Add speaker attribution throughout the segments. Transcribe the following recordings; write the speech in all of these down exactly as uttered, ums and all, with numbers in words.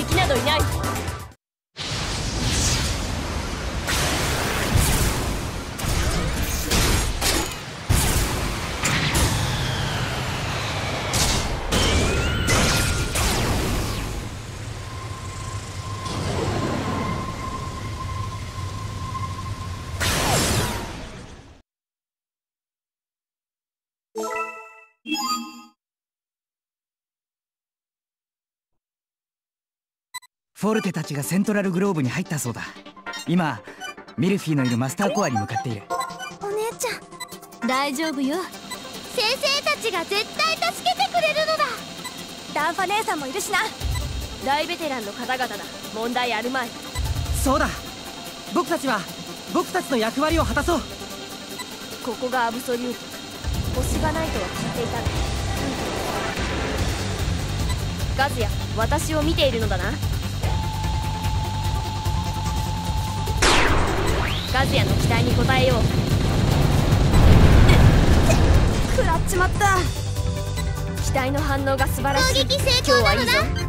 Speaker 1: 敵などいない。
Speaker 2: フォルテたちがセントラルグローブに入ったそうだ。今ミルフィーのいるマスターコアに向かっている。
Speaker 3: お姉ちゃん大丈夫よ。先生たちが絶対助けてくれるのだ。ダンファ姉さんもいるしな。
Speaker 1: 大ベテランの方々だ。問題あるまい。
Speaker 4: そうだ、僕たちは僕たちの役割を果たそう。
Speaker 1: ここがアブソリュート。星がないとは聞いていた。ガズヤ、私を見ているのだな。ガズヤの期待に応えよう。
Speaker 3: 食らっちまった。
Speaker 1: 機体の反応が素晴らしい。
Speaker 3: 攻撃成功なのだ。
Speaker 1: 今日はいいぞ。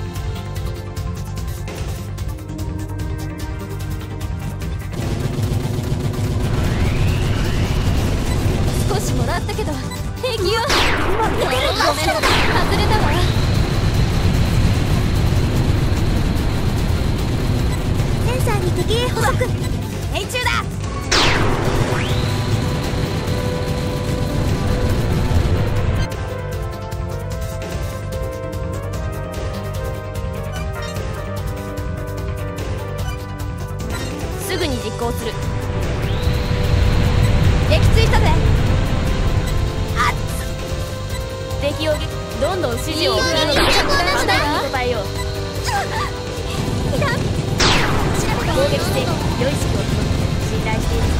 Speaker 3: 少しもらったけど平気よ。今見てる。ごめん、外れたわ。センサーに敵へ捕捉。命中だ。
Speaker 1: すぐに実行する。
Speaker 3: 撃墜したぜ。
Speaker 1: 敵を撃どんどん指示を送るのだ。簡単に答えよう。攻撃して良い指揮を取る。信頼している。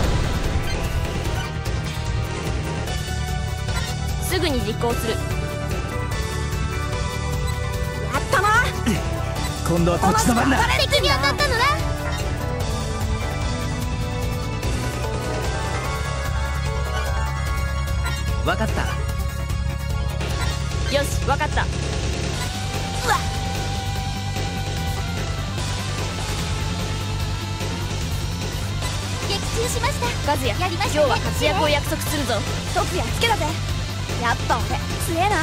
Speaker 1: すぐに実行する。
Speaker 3: やったな。
Speaker 2: 今度はこっちの番だ。
Speaker 3: 敵に当たったのだ。
Speaker 2: 分かった。
Speaker 1: よし、分かった。
Speaker 3: うわっ。撃墜しました。
Speaker 1: ガズヤ、
Speaker 3: やりましたね。
Speaker 1: 今日は活躍を約束するぞ。
Speaker 3: 特やっつけだぜ。やっぱ俺強えな。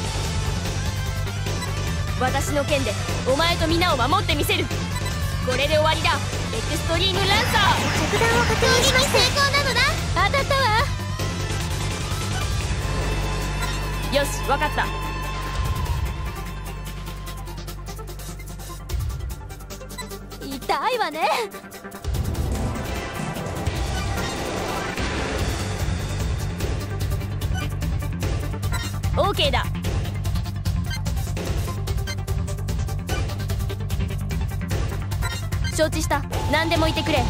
Speaker 1: 私の剣でお前と皆を守ってみせる。これで終わりだ。エクストリームランサー。
Speaker 3: 着弾を確認しました。成功なのだ。当たったわ。
Speaker 1: よし、分かった。
Speaker 3: 痛いわね。
Speaker 1: オーケーだ。承知した。何でも言ってくれ。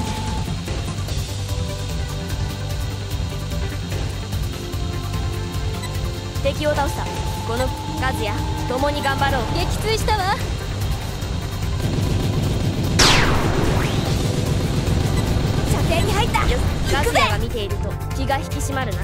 Speaker 1: 敵を倒した。このガズヤ、共に頑張ろう。
Speaker 3: 撃墜したわ。射程に入った。
Speaker 1: よし、ガ
Speaker 3: 行くぜ。
Speaker 1: ズヤが見ていると気が引き締まるな。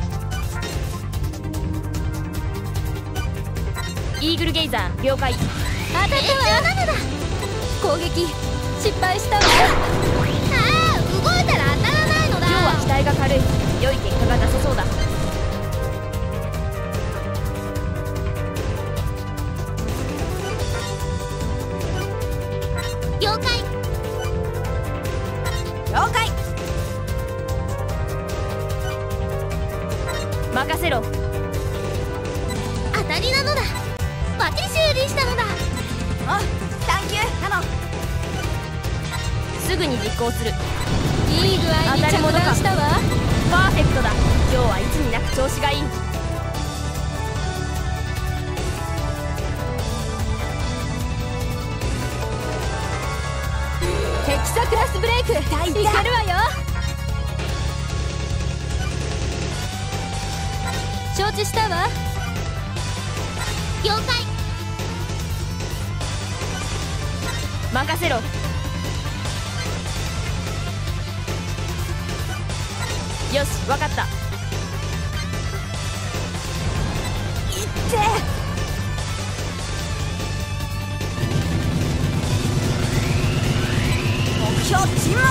Speaker 1: イーグルゲイザー了解。
Speaker 3: 当たったわ。なのだ。攻撃失敗したわ。ああ、動いたら当たらないのだ。
Speaker 1: 今日は機体が軽い。良い結果が出せそうだ。
Speaker 3: 了解。了解。
Speaker 1: 任せろ。
Speaker 3: 当たりなのだ。バッチリ修理したのだ。あ、サンキューカノン。
Speaker 1: すぐに実行する。
Speaker 3: いい具合に着弾したわ。
Speaker 1: パーフェクトだ。今日はいつになく調子がいい。
Speaker 3: ヘキサクラスブレイクいけるわよ。承知したわ。了解。
Speaker 1: 任せろ。よし、分かった。
Speaker 3: いって標沈黙。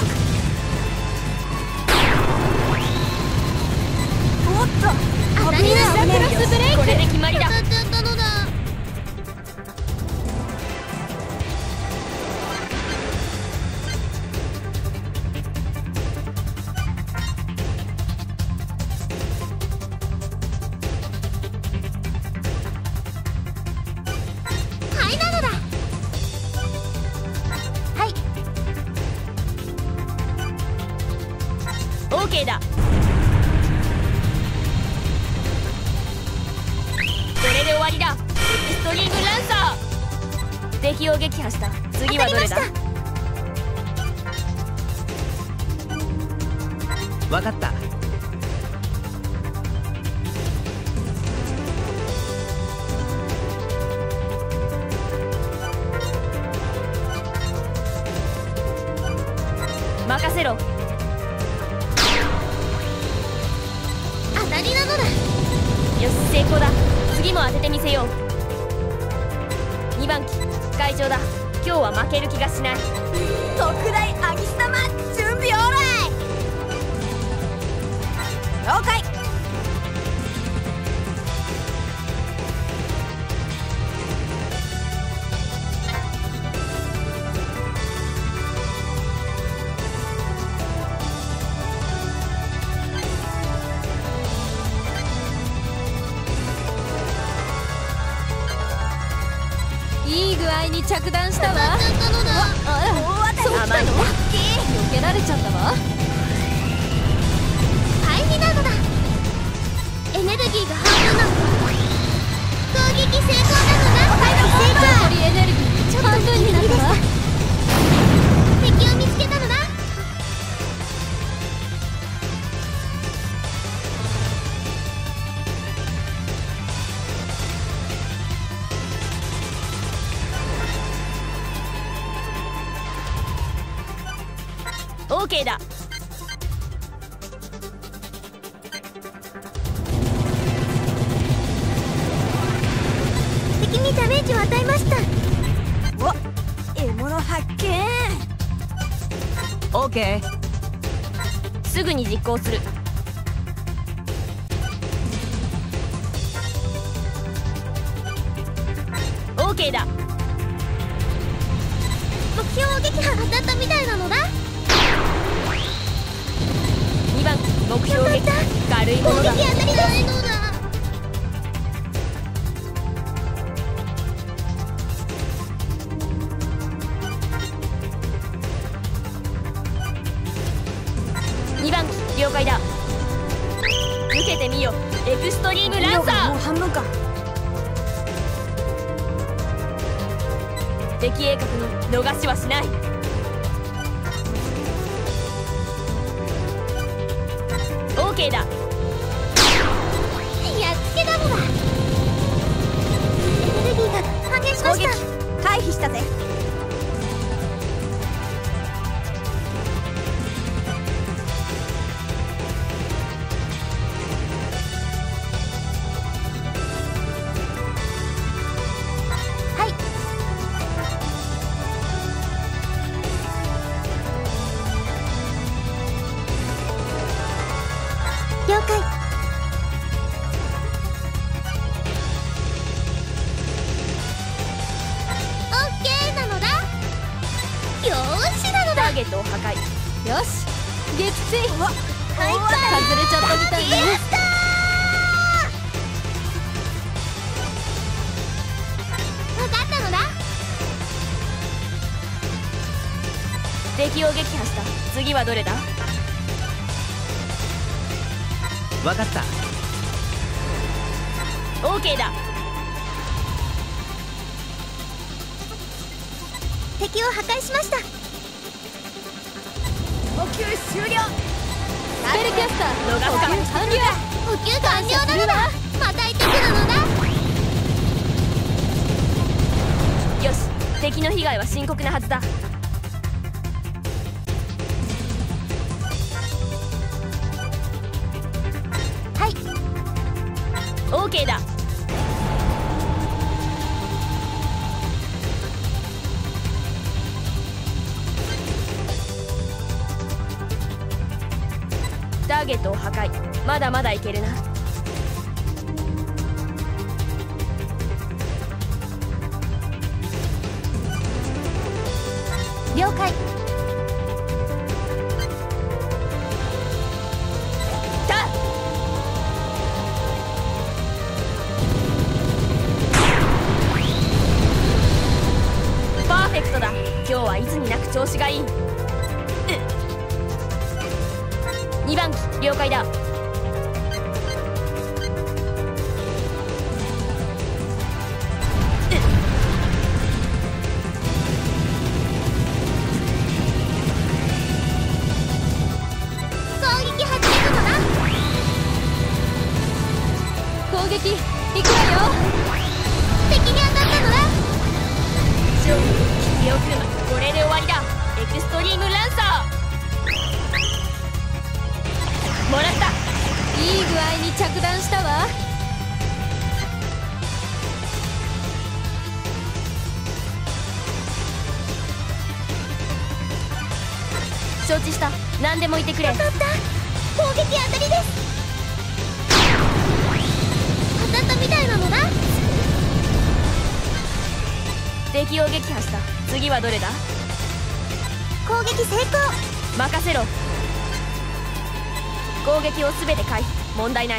Speaker 3: おっと、当たりだ。クロスブレイク。
Speaker 1: これで決まりだ。
Speaker 3: 当たっちゃったのだ。はいなのだ。はい。
Speaker 1: オーケーだ。これで終わりだ。エクストリームランサー。敵を撃破した。次はどれだ。
Speaker 2: わかった。
Speaker 1: 任せろ。
Speaker 3: 当たりなのだ。
Speaker 1: よし、成功だ。次も当ててみせよう。にばん機会場だ。今日は負ける気がしない。
Speaker 3: 特大アギス玉準備オーライ。了解。
Speaker 5: いい具合に着弾したわ。
Speaker 3: 当たっちゃったのだ。
Speaker 5: あら、そうきたの？避けられちゃったわ。
Speaker 3: はいになのだ。エネルギーが半分なの。攻撃成功なのだ。
Speaker 5: 残りエネルギー半分になったわ。
Speaker 3: 敵を見つけたのだ。
Speaker 1: オーケーだ。
Speaker 3: 敵にダメージを与えました。お、獲物発見。
Speaker 2: オーケー。
Speaker 1: すぐに実行する。オーケーだ。
Speaker 3: 目標を撃破。当たったみたいなのだ。
Speaker 1: にばん目標撃破。軽いも
Speaker 3: 攻
Speaker 1: のだ。
Speaker 3: 撃当たりないのだ。
Speaker 1: にばん機了解だ。受けてみよ。エクストリームランサー。
Speaker 3: もう半分か。
Speaker 1: 敵鋭角に逃しはしない。オーケーだ。
Speaker 3: やっつけたのだ。エネルギーが半減しました。回避したぜ。はい。了解。オッケーなのだ。よーしなのだ。
Speaker 1: ターゲットを破壊。
Speaker 5: よし、撃墜。
Speaker 3: はい、
Speaker 5: 外れちゃったみたいね。
Speaker 3: やったー。わかったのだ。
Speaker 1: 敵を撃破した。次はどれだ。
Speaker 2: わかった。
Speaker 1: オーケーだ。
Speaker 3: 敵を破壊しました。補給終了。
Speaker 5: スペルキャスター
Speaker 1: 逃すか。
Speaker 5: 補給完了。
Speaker 3: 補給完了なのだ。また行ってくるのだ。
Speaker 1: よし、敵の被害は深刻なはずだ。
Speaker 3: はい。
Speaker 1: オーケーだ。 ターゲットを破壊。まだまだいけるな。
Speaker 3: 了解。
Speaker 1: たパーフェクトだ。今日はいつになく調子がいい。にばん機了解だ。
Speaker 5: 攻撃行くわよ。
Speaker 3: 敵に当たったのだ。
Speaker 1: 勝利切っておく。これで終わりだ。エクストリームランサーもらった。
Speaker 5: いい具合に着弾したわ。
Speaker 1: 承知した。何でも言ってくれ。
Speaker 3: 当たった。攻撃当たりです。当たったみたいなのだ。
Speaker 1: 敵を撃破した。次はどれだ。
Speaker 3: 攻撃成功。
Speaker 1: 任せろ。攻撃を全て回避。問題ない。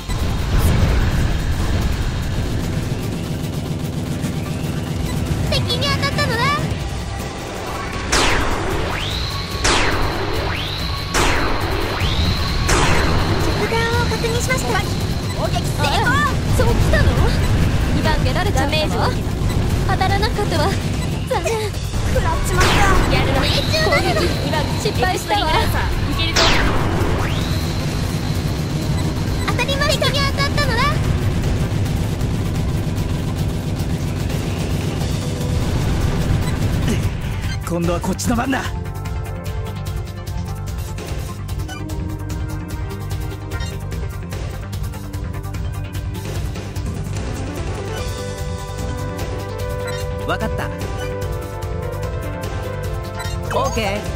Speaker 3: 敵に当たったのだ。着弾を確認しました。攻撃成功。
Speaker 5: そうきたの？にばん蹴られちゃったわ。
Speaker 1: ダメージを受け
Speaker 5: 当たらなかったわ。残念。
Speaker 3: 食らっちまった。
Speaker 1: やるな。
Speaker 3: 命中なのだ。
Speaker 1: にばん
Speaker 5: 失敗したわ。
Speaker 1: エクストリームランサーいけるぞ。
Speaker 3: 当たり前に当たったのだ。
Speaker 2: 今度はこっちの番だ。わかった。オーケ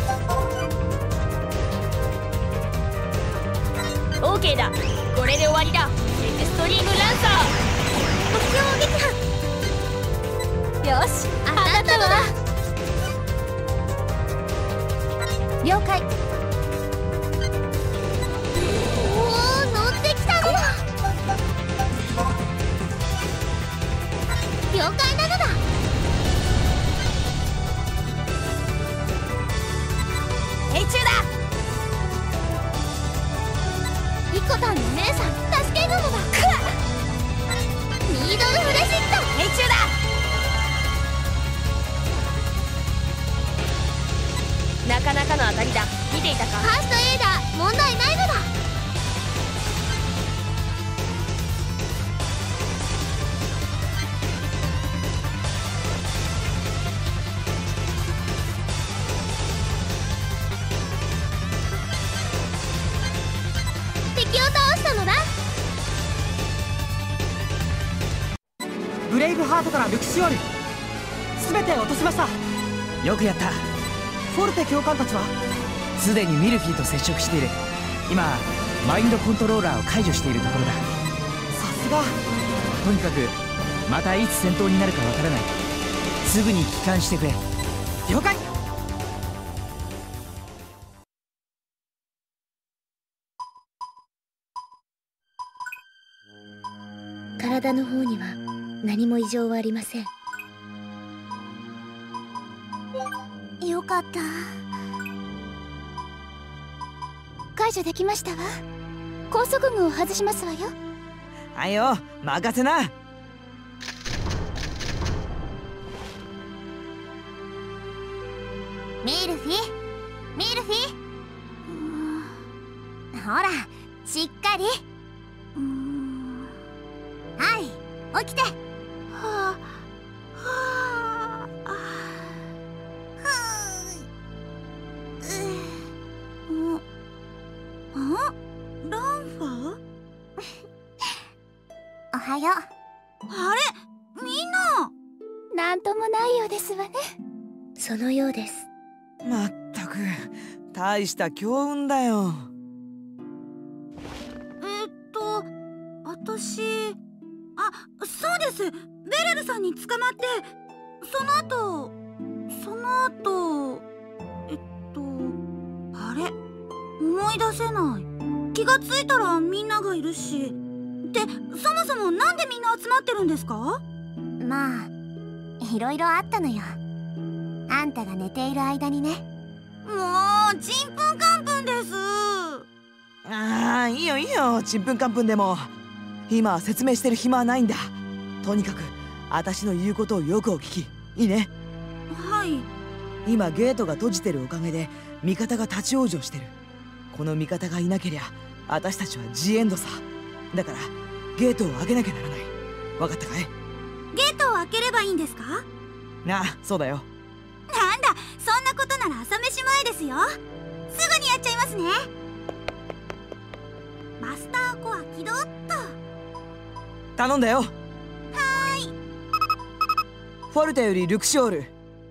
Speaker 1: オーケーだ。これで終わりだ。エクストリームランサ
Speaker 3: 目標撃破。
Speaker 5: よし、
Speaker 3: 当たったのだ。了解。おお、乗ってきたのだ。了解なのだ。命中だ。リコタンの姉さん助けるのだ。ニードルフレシット。命中だ。
Speaker 1: ーなかなかの当たりだ。見ていたか。
Speaker 3: ファーストエイダー問題ないのだ。敵を倒したのだ。
Speaker 4: ブレイブハートからルクシオール全て落としました。
Speaker 2: ー、よくやった。
Speaker 4: フォルテ教官たちは
Speaker 2: すでにミルフィーと接触している。今マインドコントローラーを解除しているところだ。
Speaker 4: さすが。
Speaker 2: とにかくまたいつ戦闘になるかわからない。すぐに帰還してくれ。
Speaker 4: 了解。
Speaker 3: 体の方には何も異常はありません。よかった。解除できましたわ。高速具を外しますわよ。
Speaker 2: はいよ、任せな。
Speaker 3: ミルフィミルフィ、ほらしっかり。はい起きて。はあはあランファーおはよう。あれみんな。なんともないようですわね。そのようです。
Speaker 2: まったく大した強運だよ。
Speaker 3: 年、あ、そうです。ベレルさんに捕まって、その後その後えっとあれ、思い出せない。気がついたらみんながいるし。で、そもそもなんでみんな集まってるんですか？
Speaker 5: まあいろいろあったのよ。あんたが寝ている間にね。
Speaker 3: もうちんぷんかんぷんです。
Speaker 4: ああ、いいよいいよ、ちんぷんかんぷんでも。今は説明してる暇はないんだ。とにかく私の言うことをよくお聞き、いいね。
Speaker 3: はい。
Speaker 4: 今ゲートが閉じてるおかげで味方が立ち往生してる。この味方がいなけりゃ私たちはジエンドさ。だからゲートを開けなきゃならない。分かったかい？
Speaker 3: ゲートを開ければいいんですか？
Speaker 4: ああ、そうだよ。
Speaker 3: なんだ、そんなことなら朝飯前ですよ。すぐにやっちゃいますね。マスターコア起動っと。
Speaker 4: 頼んだよ。
Speaker 3: はーい。
Speaker 4: フォルテよりルクショール。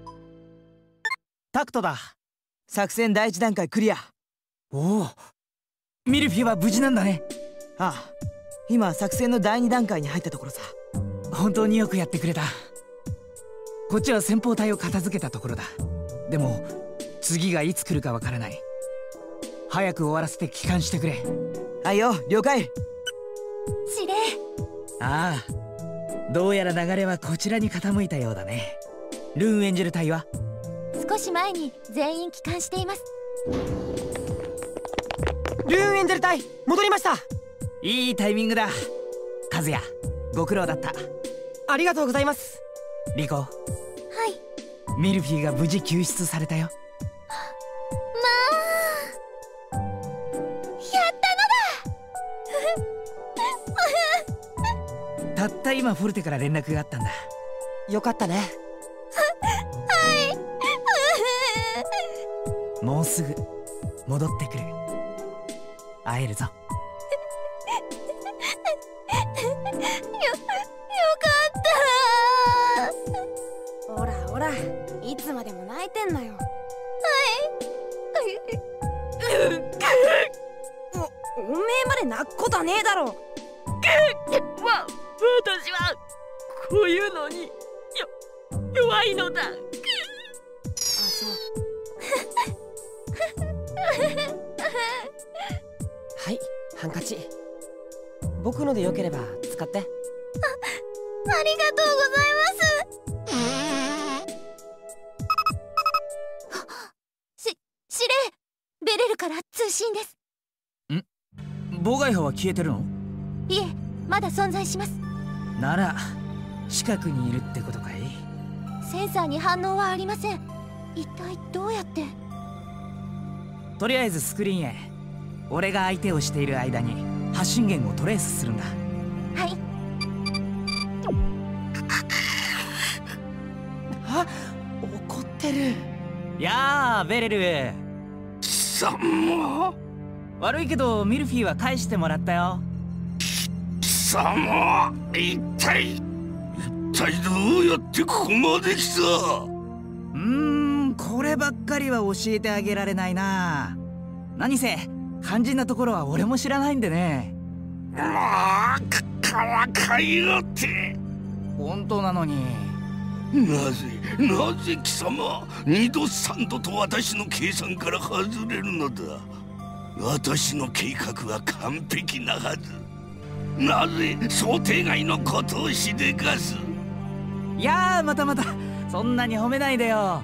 Speaker 2: タクトだ。
Speaker 4: 作戦第一段階クリア。
Speaker 2: おお、ミルフィは無事なんだね。
Speaker 4: ああ、今作戦の第二段階に入ったところさ。
Speaker 2: 本当によくやってくれた。こっちは先方隊を片付けたところだ。でも次がいつ来るかわからない。早く終わらせて帰還してくれ。
Speaker 4: はいよ、了解。
Speaker 5: 司令。
Speaker 2: ああ、どうやら流れはこちらに傾いたようだね。ルーンエンジェル隊は？
Speaker 5: 少し前に全員帰還しています。
Speaker 4: ルーンエンジェル隊戻りました。
Speaker 2: いいタイミングだ。和也、ご苦労だった。
Speaker 4: ありがとうございます。
Speaker 2: リコ。
Speaker 5: はい。
Speaker 2: ミルフィーが無事救出されたよ。
Speaker 5: まあ、やったのだ。
Speaker 2: たった今フォルテから連絡があったんだ。
Speaker 4: よかったね。
Speaker 2: もうすぐ戻ってくる。会えるぞ。よ、
Speaker 5: よかった。
Speaker 1: ほらほら、いつまでも泣いてんなよ。はいお、おめえまで泣くことはねえだろ。わ、私はこういうのによ弱いのだ。あ、そう。
Speaker 4: はい、ハンカチ。僕のでよければ使って。あ、
Speaker 3: ありがとうござい
Speaker 5: ます。し、司令、ベレルから通信です。
Speaker 2: ん？妨害波は消えてるの？
Speaker 5: いえ、まだ存在します。
Speaker 2: なら近くにいるってことかい？
Speaker 5: センサーに反応はありません。一体どうやって？
Speaker 2: とりあえずスクリーンへ。俺が相手をしている間に発信源をトレースするんだ。
Speaker 5: はい。
Speaker 4: あ、怒ってる。
Speaker 2: やあ、ベレル。
Speaker 6: 貴様。
Speaker 2: 悪いけどミルフィーは返してもらったよ。
Speaker 6: 貴様、一体一体どうやってここまで来た？
Speaker 2: うーん、こればっかりは教えてあげられないな。何せ肝心なところは俺も知らないんでね。
Speaker 6: まあ、かからかいよって。
Speaker 2: 本当なのに。
Speaker 6: なぜなぜ貴様、二度三度と私の計算から外れるのだ。私の計画は完璧なはず。なぜ想定外のことをしでかす？
Speaker 2: いやー、またまたそんなに褒めないでよ。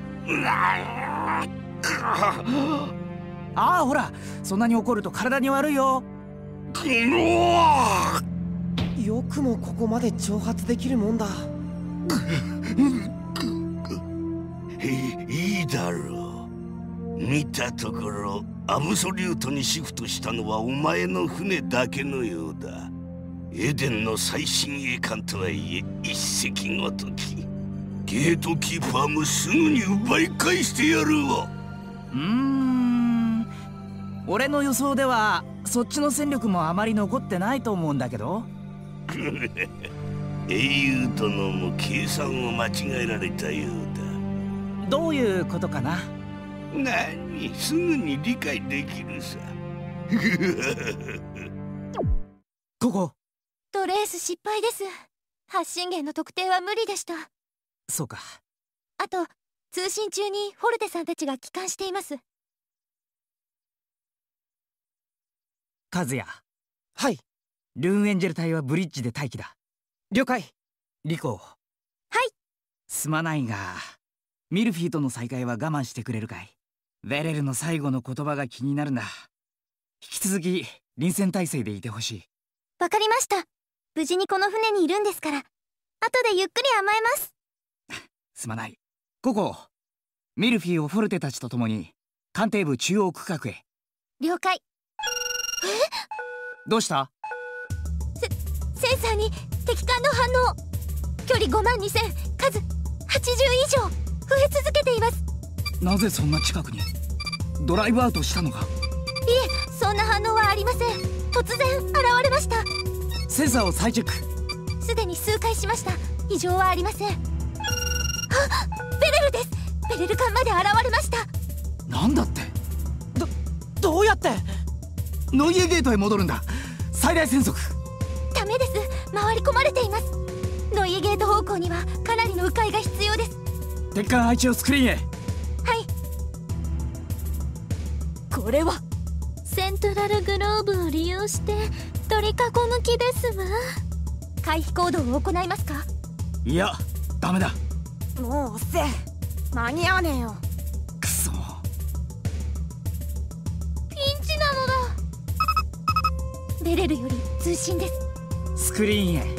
Speaker 2: ああ、ほら、そんなに怒ると体に悪いよ。
Speaker 4: よくもここまで挑発できるもんだ。
Speaker 6: いいだろう。見たところアブソリュートにシフトしたのはお前の船だけのようだ。エデンの最新鋭艦とはいえ一隻ごとき。ゲートキーパーもすぐに奪い返してやるわ。
Speaker 2: うーん、俺の予想ではそっちの戦力もあまり残ってないと思うんだけど。
Speaker 6: 英雄殿も計算を間違えられたようだ。
Speaker 2: どういうことかな？
Speaker 6: 何、すぐに理解できるさ。
Speaker 2: ここ
Speaker 5: とレース失敗です。発信源の特定は無理でした。
Speaker 2: そうか。
Speaker 5: あと通信中にフォルテさんたちが帰還しています。
Speaker 2: カズヤ。
Speaker 4: はい。
Speaker 2: ルーンエンジェル隊はブリッジで待機だ。
Speaker 4: 了解。
Speaker 2: リコ。
Speaker 5: はい。
Speaker 2: すまないがミルフィーとの再会は我慢してくれるかい。ベレルの最後の言葉が気になるんだ。引き続き臨戦態勢でいてほしい。
Speaker 5: わかりました。無事にこの船にいるんですから後でゆっくり甘えます。
Speaker 2: すまない。ココ、ミルフィーをフォルテたちと共に艦艇部中央区画へ。
Speaker 5: 了解。え？
Speaker 2: どうした？
Speaker 5: センサーに敵艦の反応。距離ごまんにせん、数はちじゅう以上増え続けています。
Speaker 2: なぜそんな近くに？ドライブアウトしたのか？い
Speaker 5: え、そんな反応はありません。突然現れました。
Speaker 2: センサーを再チェック。
Speaker 5: すでに数回しました。異常はありません。あ、ベレルです。ベレル艦まで現れました。
Speaker 2: なんだって？
Speaker 4: ど、どうやって？
Speaker 2: ノイエゲートへ戻るんだ。最大戦速。
Speaker 5: ダメです。回り込まれています。ノイエゲート方向にはかなりの迂回が必要です。
Speaker 2: 敵艦配置をスクリーンへ。
Speaker 5: はい。これはセントラルグローブを利用して取り囲む気ですわ。回避行動を行いますか？
Speaker 2: いや、ダメだ。
Speaker 3: もう遅え。間に合わねえよ。
Speaker 2: くそ。
Speaker 5: ピンチなのだ。ベレルより通信です。
Speaker 2: スクリーンへ。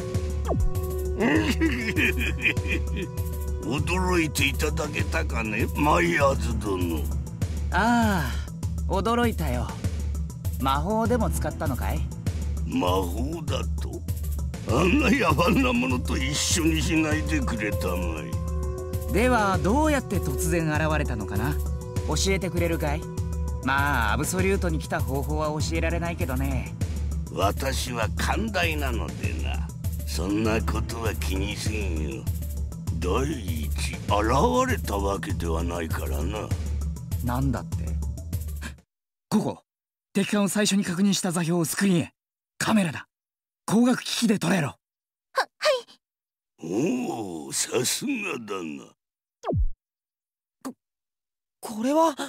Speaker 6: 驚いていただけたかね、マイヤーズ殿。
Speaker 2: ああ、驚いたよ。魔法でも使ったのかい？
Speaker 6: 魔法だと？あんな野蛮なものと一緒にしないでくれたまい。
Speaker 2: ではどうやって突然現れたのかな？教えてくれるかい？まあアブソリュートに来た方法は教えられないけどね。
Speaker 6: 私は寛大なのでな、そんなことは気にせんよ。第一、現れたわけではないからな。
Speaker 2: なんだって？ここ、敵艦を最初に確認した座標をスクリーンへ。カメラだ。光学機器で捉えろ。
Speaker 5: は、はい。
Speaker 6: おお、さすがだな。
Speaker 4: こ、これは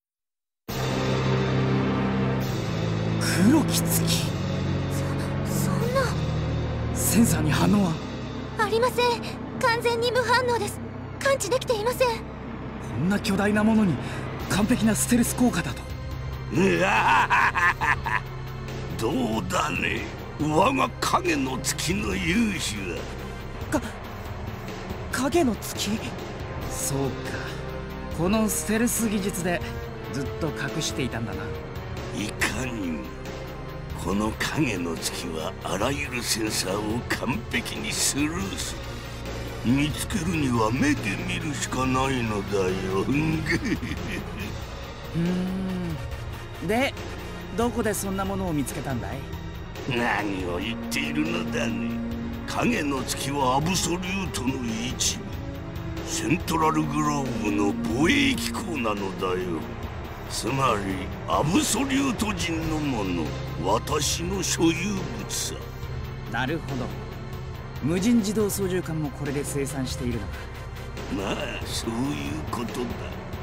Speaker 2: 黒き月。
Speaker 5: そ、そんな。
Speaker 2: センサーに反応は？
Speaker 5: ありません。完全に無反応です。感知できていません。
Speaker 2: こんな巨大なものに完璧なステルス効果だと？
Speaker 6: どうだね、我が影の月の勇姿は。
Speaker 4: か影の月？
Speaker 2: そうか、このステルス技術でずっと隠していたんだな。
Speaker 6: いかにも。この影の月はあらゆるセンサーを完璧にスルーする。見つけるには目で見るしかないのだよ。
Speaker 2: うーん。で、どこでそんなものを見つけたんだい？
Speaker 6: 何を言っているのだね。影の月はアブソリュートの一部。セントラルグローブの防衛機構なのだよ。つまりアブソリュート人のもの、私の所有物さ。
Speaker 2: なるほど。無人自動操縦艦もこれで生産しているのか。
Speaker 6: まあそういうことだ。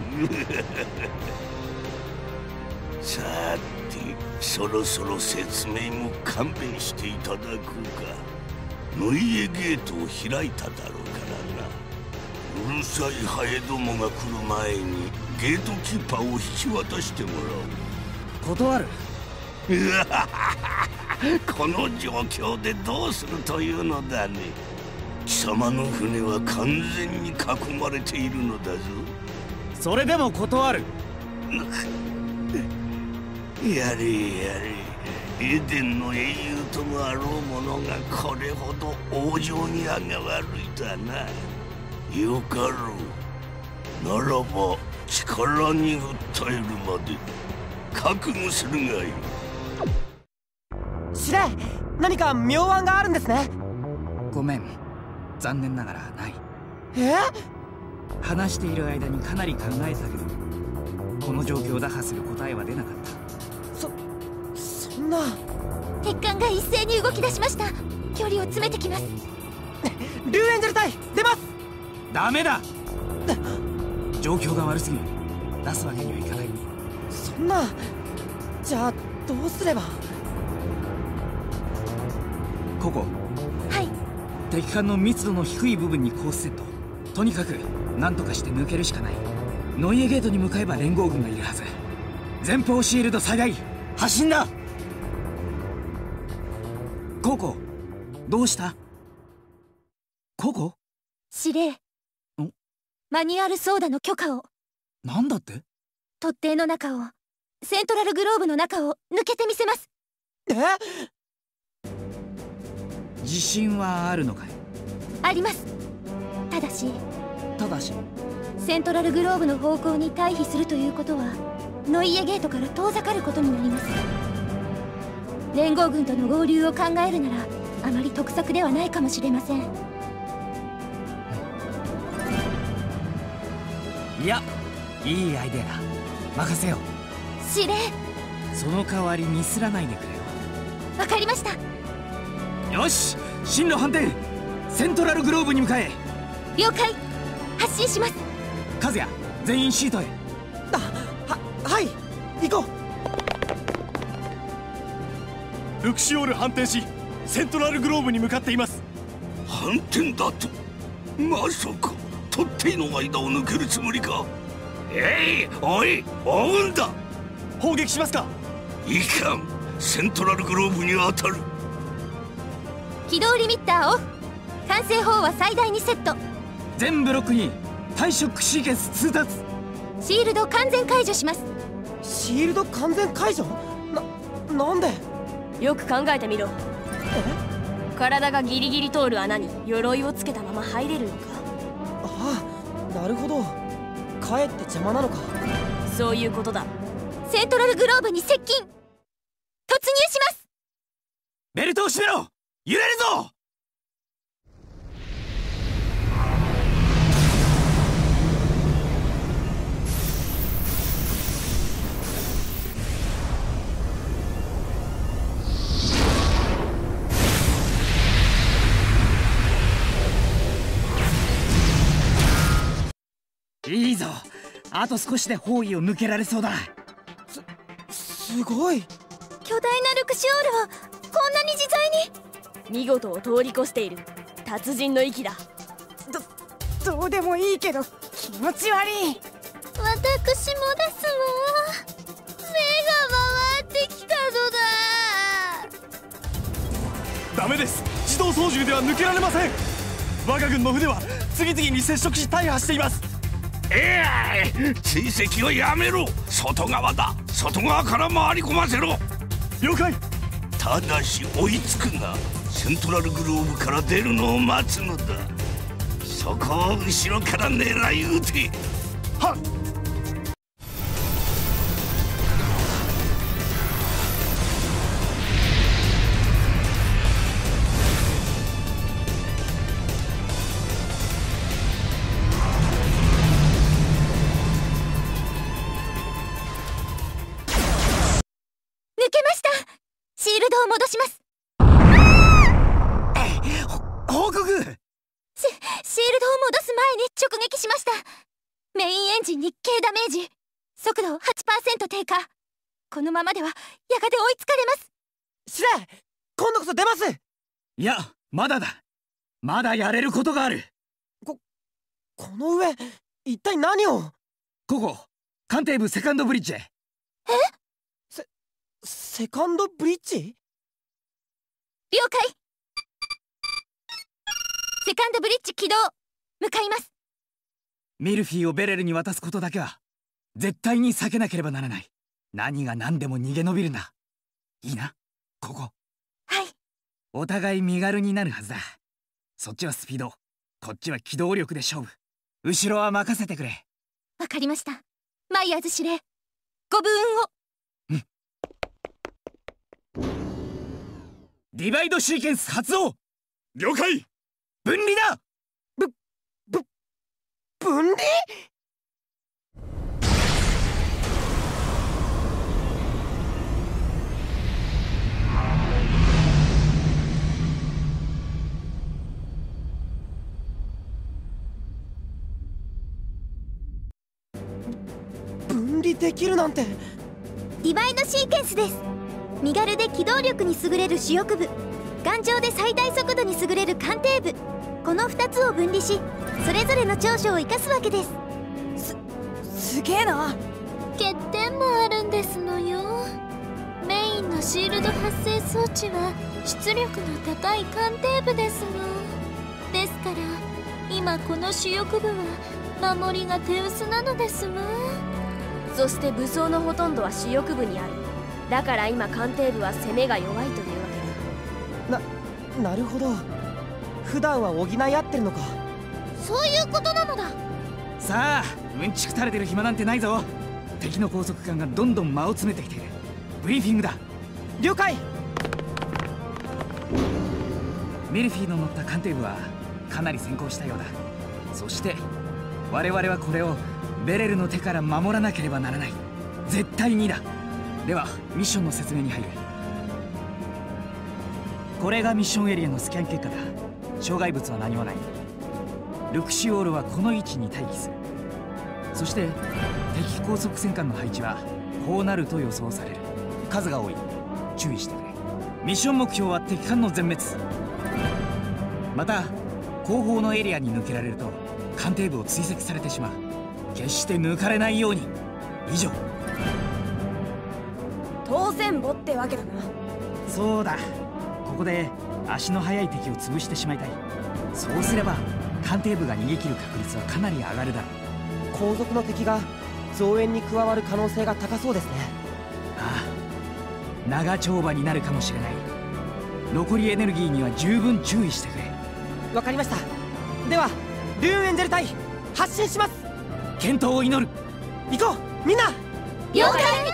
Speaker 6: さて、そろそろ説明も勘弁していただこうか。ノイエゲートを開いただろうからな。うるさいハエどもが来る前にゲートキーパーを引き渡してもらおう。
Speaker 2: 断る。
Speaker 6: この状況でどうするというのだね。貴様の船は完全に囲まれているのだぞ。
Speaker 2: それでも断る。
Speaker 6: やれやれ、エデンの英雄ともあろう者がこれほど往生にあが悪いとはな。よかろう。ならば力に訴えるまで覚悟するがいい。
Speaker 4: 司令、何か妙案があるんですね。
Speaker 2: ごめん、残念ながらない。
Speaker 4: え？
Speaker 2: 話している間にかなり考えたけど、この状況を打破する答えは出なかった。
Speaker 4: そ、そんな。
Speaker 5: 敵艦が一斉に動き出しました。 距離を詰めてきます。
Speaker 4: リュウエンジェル隊出ます。
Speaker 2: ダメだ。状況が悪すぎる。出すわけにはいかない。
Speaker 4: そんな。じゃあどうすれば。
Speaker 2: ここ。
Speaker 5: はい。
Speaker 2: 敵艦の密度の低い部分にコースセット。とにかく何とかして抜けるしかない。ノイエゲートに向かえば連合軍がいるはず。前方シールド下がり発進だ。ココ、どうした？ココ？
Speaker 5: 司令。マニュアル操舵の許可を。
Speaker 2: なんだって？
Speaker 5: 突堤の中を、セントラルグローブの中を抜けてみせます。
Speaker 4: え？
Speaker 2: 自信はあるのかい？
Speaker 5: あります。ただし。
Speaker 2: ただし。
Speaker 5: セントラルグローブの方向に退避するということは、ノイエゲートから遠ざかることになります。連合軍との合流を考えるならあまり得策ではないかもしれません。
Speaker 2: いや、いいアイデアだ。任せよう。
Speaker 5: 司令。
Speaker 2: その代わりミスらないでくれよ。
Speaker 5: わかりました。
Speaker 2: よし、進路反転。セントラルグローブに向かえ。
Speaker 5: 了解。発進します。
Speaker 2: 和也、全員シートへ。
Speaker 4: あ、は、はい、行こ
Speaker 7: う。ルクシオール反転し、セントラルグローブに向かっています。
Speaker 6: 反転だと？まさか突堤の間を抜けるつもりか？えい、おい、追うんだ。
Speaker 7: 砲撃しますか？
Speaker 6: いかん、セントラルグローブに当たる。
Speaker 5: 起動リミッターオフ。管制砲は最大にセット。
Speaker 2: 全ブロックに対ショックシーケンス通達。
Speaker 5: シールド完全解除します。
Speaker 4: シールド完全解除？な、なんで？
Speaker 1: よく考えてみろ。
Speaker 4: え？
Speaker 1: 体がギリギリ通る穴に鎧をつけたまま入れるのか？
Speaker 4: ああ、なるほど。かえって邪魔なのか。
Speaker 1: そういうことだ。
Speaker 5: セントラルグローブに接近。突入します。
Speaker 2: ベルトを締めろ。揺れるぞ。いいぞ。あと少しで包囲を抜けられそうだ。
Speaker 4: す、すごい。
Speaker 5: 巨大なルクシオールはこんなに自在に。
Speaker 1: 見事を通り越している達人の域だ。
Speaker 2: ど、どうでもいいけど気持ち悪い。
Speaker 5: 私もですわ。目が回ってきたのだ。
Speaker 7: ダメです。自動操縦では抜けられません。我が軍の船は次々に接触し大破しています。
Speaker 6: ええ、追跡をやめろ。外側だ。外側から回り込ませろ。
Speaker 7: 了解。
Speaker 6: ただし追いつくな。セントラルグローブから出るのを待つのだ。そこを後ろから狙い撃て。
Speaker 7: はっ。
Speaker 5: シールドを戻します。
Speaker 2: 報告。
Speaker 5: シ、シールドを戻す前に直撃しました。メインエンジンに軽ダメージ。速度 はちパーセント 低下。このままではやがて追いつかれます。
Speaker 4: 司令、今度こそ出ます。
Speaker 2: いや、まだだ。まだやれることがある。
Speaker 4: こ、この上、一体何を？
Speaker 2: ここ、艦艇部セカンドブリッジへ。
Speaker 5: え？
Speaker 4: セ、セカンドブリッジ？
Speaker 5: 了解。セカンドブリッジ起動。向かいます。
Speaker 2: ミルフィーをベレルに渡すことだけは絶対に避けなければならない。何が何でも逃げ延びるな。いいな、ここ。
Speaker 5: はい。
Speaker 2: お互い身軽になるはずだ。そっちはスピード、こっちは機動力で勝負。後ろは任せてくれ。
Speaker 5: わかりました。マイヤーズ司令、ご武運を。
Speaker 2: うん。ディバイドシーケンス発動。
Speaker 7: 了解。
Speaker 2: 分離だ。
Speaker 4: ぶ、ぶ、分離？
Speaker 8: にできるなんて。
Speaker 5: ディバイドシーケンスです。身軽で機動力に優れる主翼部、頑丈で最大速度に優れる艦艇部、このふたつを分離しそれぞれの長所を生かすわけです。
Speaker 4: すすげえな。
Speaker 5: 欠点もあるんですのよ。メインのシールド発生装置は出力の高い艦艇部ですの。ですから今この主翼部は守りが手薄なのですわ。
Speaker 1: そして武装のほとんどは主翼部にある。だから今艦艇部は攻めが弱いというわ
Speaker 8: けだ。ななるほど、普段は補い合ってるのか。
Speaker 5: そういうことなのだ。
Speaker 2: さあうんちく垂れてる暇なんてないぞ。敵の高速艦がどんどん間を詰めてきている。ブリーフィングだ。
Speaker 8: 了解。
Speaker 2: メルフィーの乗った艦艇部はかなり先行したようだ。そして我々はこれをベレルの手から守らなければならない。絶対にだ。ではミッションの説明に入る。これがミッションエリアのスキャン結果だ。障害物は何もない。ルクシオールはこの位置に待機する。そして敵高速戦艦の配置はこうなると予想される。数が多い。注意してくれ。ミッション目標は敵艦の全滅。また後方のエリアに抜けられると艦艇部を追跡されてしまう。決して抜かれないように。以上。
Speaker 4: 当然母ってわけだな。
Speaker 2: そうだ。ここで足の速い敵を潰してしまいたい。そうすれば艦艇部が逃げ切る確率はかなり上がるだろう。
Speaker 8: 後続の敵が増援に加わる可能性が高そうですね。
Speaker 2: ああ、長丁場になるかもしれない。残りエネルギーには十分注意してくれ。
Speaker 8: わかりました。ではルーンエンジェル隊発進します。
Speaker 2: 健闘を祈る。
Speaker 8: 行こうみんな。
Speaker 5: 了解。